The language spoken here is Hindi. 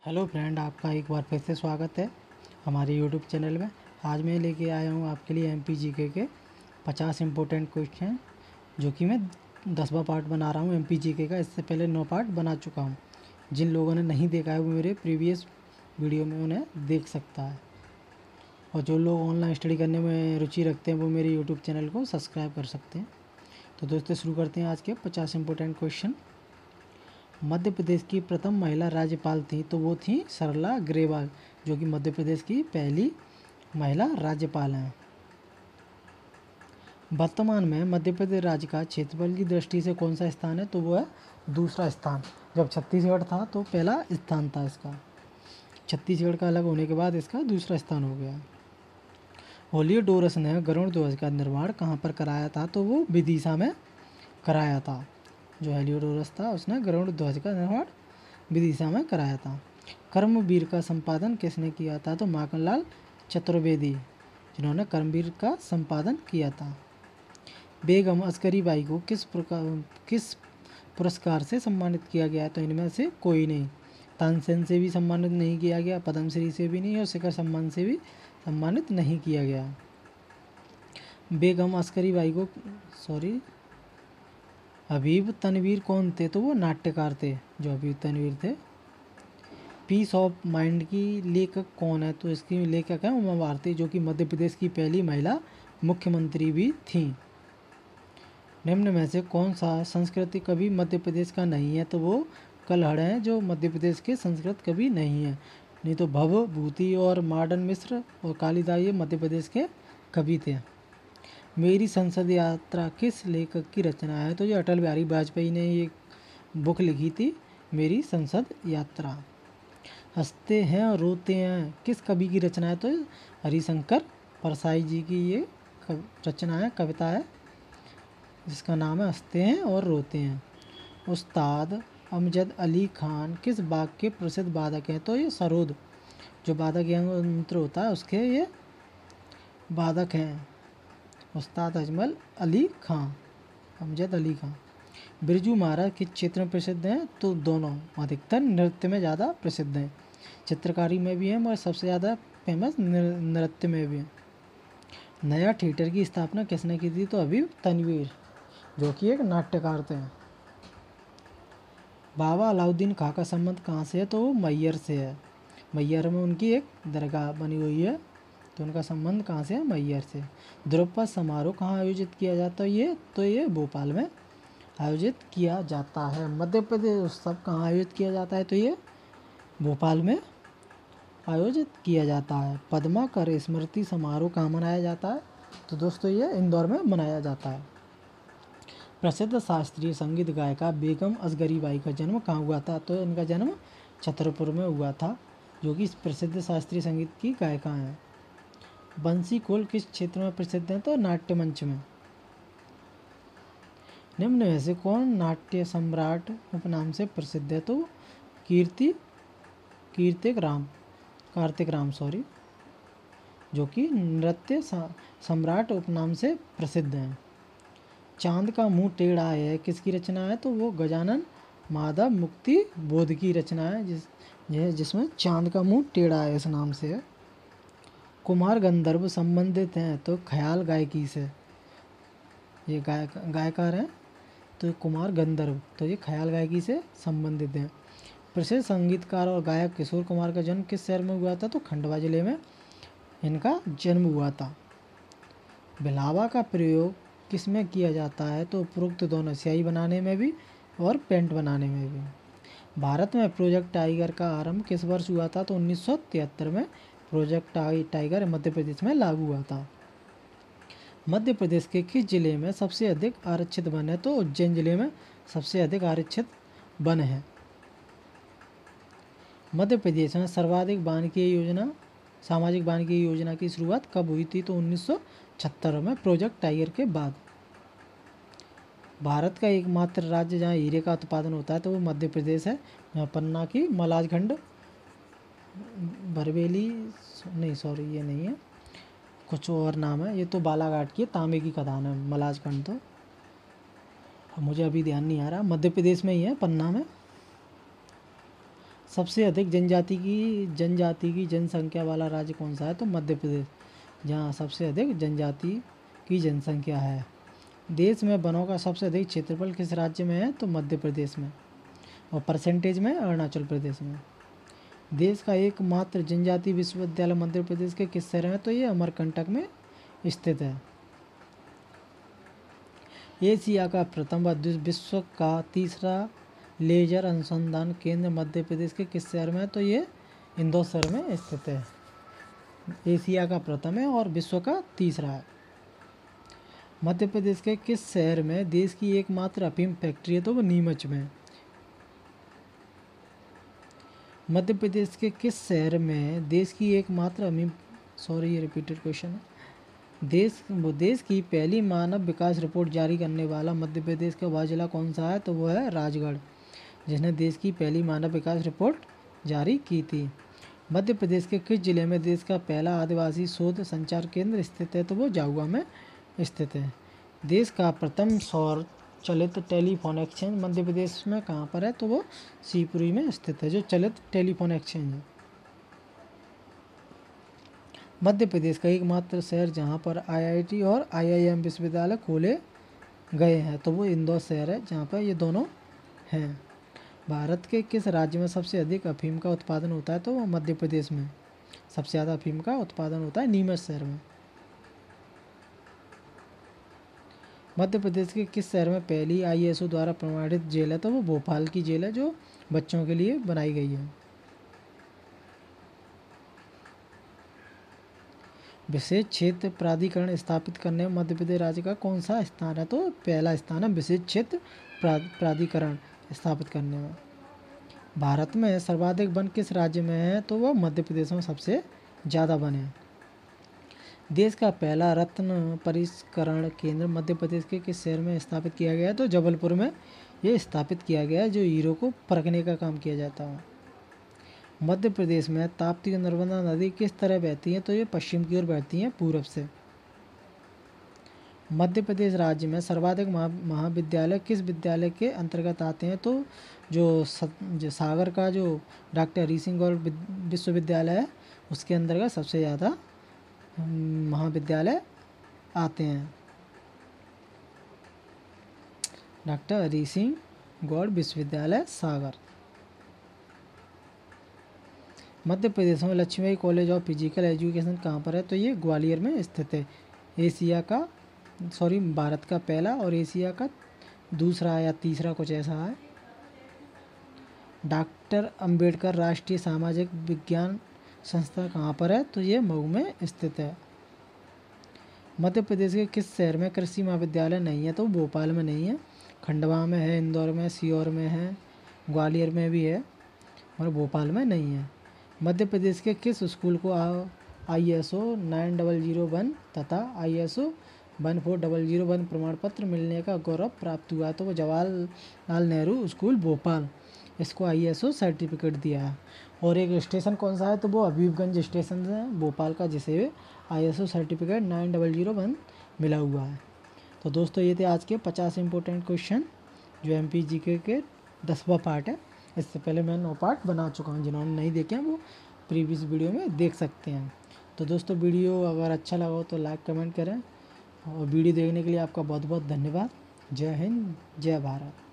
हेलो फ्रेंड, आपका एक बार फिर से स्वागत है हमारे यूट्यूब चैनल में। आज मैं लेके आया हूँ आपके लिए MPGK के 50 इम्पोर्टेंट क्वेश्चन, जो कि मैं 10वां पार्ट बना रहा हूँ MPGK का। इससे पहले 9 पार्ट बना चुका हूँ। जिन लोगों ने नहीं देखा है वो मेरे प्रीवियस वीडियो में उन्हें देख सकता है, और जो लोग ऑनलाइन स्टडी करने में रुचि रखते हैं वो मेरे यूट्यूब चैनल को सब्सक्राइब कर सकते हैं। तो दोस्तों, शुरू करते हैं आज के 50 इम्पोर्टेंट क्वेश्चन। मध्य प्रदेश की प्रथम महिला राज्यपाल थी, तो वो थी सरला ग्रेवाल, जो कि मध्य प्रदेश की पहली महिला राज्यपाल हैं। वर्तमान में मध्य प्रदेश राज्य का क्षेत्रफल की दृष्टि से कौन सा स्थान है, तो वो है दूसरा स्थान। जब छत्तीसगढ़ था तो पहला स्थान था इसका, छत्तीसगढ़ का अलग होने के बाद इसका दूसरा स्थान हो गया। हेलियोडोरस ने गरुड़ ध्वज का निर्माण कहाँ पर कराया था, तो वो विदिशा में कराया था। जो हेलियोडोरस था उसने गरुड़ ध्वज का निर्माण विदिशा में कराया था। कर्मवीर का संपादन किसने किया था, तो माखनलाल चतुर्वेदी, जिन्होंने कर्मवीर का संपादन किया था। बेगम अस्करी बाई को किस पुरस्कार से सम्मानित किया गया है, तो इनमें से कोई नहीं। तानसेन से भी सम्मानित नहीं किया गया, पद्मश्री से भी नहीं, और शिखर सम्मान से भी सम्मानित नहीं किया गया। बेगम अस्करी बाई को हबीब तनवीर कौन थे, तो वो नाट्यकार थे जो हबीब तनवीर थे। पीस ऑफ माइंड की लेखक कौन है, तो इसकी लेखक है उमा भारती, जो कि मध्य प्रदेश की पहली महिला मुख्यमंत्री भी थी। निम्न में से कौन सा संस्कृत कवि मध्य प्रदेश का नहीं है, तो वो कल्हड़ हैं, जो मध्य प्रदेश के संस्कृत कवि नहीं है। नहीं तो भव, भूति और मॉडर्न मिश्र और कालिदास ये मध्य प्रदेश के कवि थे। मेरी संसद यात्रा किस लेखक की रचना है, तो ये अटल बिहारी वाजपेयी ने ये बुक लिखी थी, मेरी संसद यात्रा। हंसते हैं और रोते हैं किस कवि की रचना है, तो हरिशंकर परसाई जी की ये रचना है, कविता है, जिसका नाम है हंसते हैं और रोते हैं। उस्ताद अमजद अली खान किस बाग के प्रसिद्ध वादक हैं, तो ये सरोद, जो वादक यंत्र होता है उसके ये वादक हैं, उस्ताद अजमल अली खां, अमजद अली खां। बिरजू महाराज किस क्षेत्र में प्रसिद्ध हैं, तो दोनों, अधिकतर नृत्य में ज़्यादा प्रसिद्ध हैं। चित्रकारी में भी हैं और सबसे ज़्यादा फेमस नृत्य में भी हैं। नया थिएटर की स्थापना किसने की थी, तो हबीब तनवीर, जो कि एक नाट्यकार थे। बाबा अलाउद्दीन खां का संबंध कहाँ से है, तो वो मैयर से है। मैयर में उनकी एक दरगाह बनी हुई है, तो उनका संबंध कहाँ से है, मैयर से। द्रौपद समारोह कहाँ आयोजित किया जाता है, ये भोपाल में आयोजित किया जाता है। मध्य प्रदेश उत्सव कहाँ आयोजित किया जाता है, तो ये भोपाल में आयोजित किया जाता है। पद्माकर स्मृति समारोह कहाँ मनाया जाता है, तो दोस्तों ये इंदौर में मनाया जाता है। प्रसिद्ध शास्त्रीय संगीत गायिका बेगम असगरी बाई का जन्म कहाँ हुआ था, तो इनका जन्म छतरपुर में हुआ था, जो कि प्रसिद्ध शास्त्रीय संगीत की गायिका हैं। बंसी खोल किस क्षेत्र में प्रसिद्ध हैं, तो नाट्य मंच में। निम्न में से कौन नाट्य सम्राट उपनाम से प्रसिद्ध है, तो कार्तिक राम जो कि नृत्य सम्राट उपनाम से प्रसिद्ध हैं। चांद का मुंह टेढ़ा है किसकी रचना है, तो वो गजानन माधव मुक्ति बोध की रचना है, जिसमें चांद का मुंह टेढ़ा है इस नाम से है। कुमार गंधर्व संबंधित हैं, तो ख्याल गायकी से, ये गायकार हैं, तो कुमार गंधर्व, तो ये ख्याल गायकी से संबंधित हैं। प्रसिद्ध संगीतकार और गायक किशोर कुमार का जन्म किस शहर में हुआ था, तो खंडवा जिले में इनका जन्म हुआ था। बिलावा का प्रयोग किस में किया जाता है, तो उपरोक्त दोनों, स्याही बनाने में भी और पेंट बनाने में भी। भारत में प्रोजेक्ट टाइगर का आरंभ किस वर्ष हुआ था, तो 1973 में प्रोजेक्ट टाइगर मध्य प्रदेश में लागू हुआ था। मध्य प्रदेश के किस जिले में सबसे अधिक आरक्षित वन है, तो उज्जैन जिले में सबसे अधिक आरक्षित वन है। मध्य प्रदेश में सामाजिक वानिकी योजना की शुरुआत कब हुई थी, तो 1976 में प्रोजेक्ट टाइगर के बाद। भारत का एकमात्र राज्य जहाँ हीरे का उत्पादन होता है, तो वो मध्य प्रदेश है, जहाँ पन्ना की मलाजखंड बरवेली, नहीं सॉरी ये नहीं है, कुछ और नाम है, ये तो बालाघाट की तांबे की खदान है मलाजखंड, तो मुझे अभी ध्यान नहीं आ रहा, मध्य प्रदेश में ही है, पन्ना में। सबसे अधिक जनजाति की जनसंख्या वाला राज्य कौन सा है? तो मध्य प्रदेश, जहाँ सबसे अधिक जनजाति की जनसंख्या है। देश में वनों का सबसे अधिक क्षेत्रफल किस राज्य में है? तो मध्य प्रदेश में, और परसेंटेज में अरुणाचल प्रदेश में। देश का एकमात्र जनजातीय विश्वविद्यालय मध्य प्रदेश के किस शहर में? तो ये अमरकंटक में स्थित है। एशिया का प्रथम व विश्व का तीसरा लेजर अनुसंधान केंद्र मध्य प्रदेश के किस शहर में है? तो ये इंदौर शहर में स्थित है। एशिया का प्रथम है और विश्व का तीसरा है। मध्य प्रदेश के किस शहर में देश की एकमात्र अफीम फैक्ट्री है? तो वो नीमच में। मध्य प्रदेश के किस शहर में देश की एकमात्र ये रिपीटेड क्वेश्चन है। देश की पहली मानव विकास रिपोर्ट जारी करने वाला मध्य प्रदेश का वह जिला कौन सा है? तो वो है राजगढ़, जिसने देश की पहली मानव विकास रिपोर्ट जारी की थी। मध्य प्रदेश के किस जिले में देश का पहला आदिवासी शोध संचार केंद्र स्थित है? तो वो जाहुआ में स्थित है। देश का प्रथम सौर चलित टेलीफोन एक्सचेंज मध्य प्रदेश में कहाँ पर है? तो वो शिवपुरी में स्थित है, जो चलित टेलीफोन एक्सचेंज है। मध्य प्रदेश का एकमात्र शहर जहाँ पर IIT और IIM विश्वविद्यालय खोले गए हैं, तो वो इंदौर शहर है, जहाँ पर ये दोनों हैं। भारत के किस राज्य में सबसे अधिक अफीम का उत्पादन होता है? तो वो मध्य प्रदेश में सबसे ज़्यादा अफीम का उत्पादन होता है, नीमच शहर में। मध्य प्रदेश के किस शहर में पहली ISO द्वारा प्रमाणित जेल है? तो वो भोपाल की जेल है, जो बच्चों के लिए बनाई गई है। विशेष क्षेत्र प्राधिकरण स्थापित करने में मध्य प्रदेश राज्य का कौन सा स्थान है? तो पहला स्थान है विशेष क्षेत्र प्राधिकरण स्थापित करने में। भारत में सर्वाधिक वन किस राज्य में है? तो वह मध्य प्रदेश में सबसे ज़्यादा वन है। देश का पहला रत्न परिष्करण केंद्र मध्य प्रदेश के किस शहर में स्थापित किया गया है? तो जबलपुर में ये स्थापित किया गया है, जो हीरो को परखने का काम किया जाता है। मध्य प्रदेश में ताप्ती और नर्मदा नदी किस तरह बहती है? तो ये पश्चिम की ओर बहती हैं, पूरब से। मध्य प्रदेश राज्य में सर्वाधिक महाविद्यालय किस विद्यालय के अंतर्गत आते हैं? तो जो सागर का जो डॉक्टर हरी सिंह गौर विश्वविद्यालय है, उसके अंतर्गत सबसे ज़्यादा महाविद्यालय आते हैं। डॉक्टर हरी सिंह गौड़ विश्वविद्यालय सागर। मध्य प्रदेश में Laxmibai college of physical education कहाँ पर है? तो ये ग्वालियर में स्थित है। भारत का पहला और एशिया का दूसरा या तीसरा, कुछ ऐसा है। डॉक्टर अंबेडकर राष्ट्रीय सामाजिक विज्ञान संस्था कहाँ पर है? तो ये मऊ में स्थित है। मध्य प्रदेश के किस शहर में कृषि महाविद्यालय नहीं है? तो भोपाल में नहीं है, खंडवा में है, इंदौर में, सीहोर में है, ग्वालियर में भी है, और भोपाल में नहीं है। मध्य प्रदेश के किस स्कूल को ISO 9001 तथा ISO 14001 प्रमाण पत्र मिलने का गौरव प्राप्त हुआ? तो वो जवाहरलाल नेहरू स्कूल भोपाल, इसको ISO सर्टिफिकेट दिया है। और एक स्टेशन कौन सा है? तो वो हबीबगंज स्टेशन है भोपाल का, जिसे ISO सर्टिफिकेट 9001 मिला हुआ है। तो दोस्तों, ये थे आज के 50 इंपॉर्टेंट क्वेश्चन, जो MPGK के 10वां पार्ट है। इससे पहले मैं 9 पार्ट बना चुका हूँ, जिन्होंने नहीं देखे हैं वो प्रीवियस वीडियो में देख सकते हैं। तो दोस्तों, वीडियो अगर अच्छा लगा हो तो लाइक कमेंट करें, और वीडियो देखने के लिए आपका बहुत बहुत धन्यवाद। जय हिंद, जय भारत।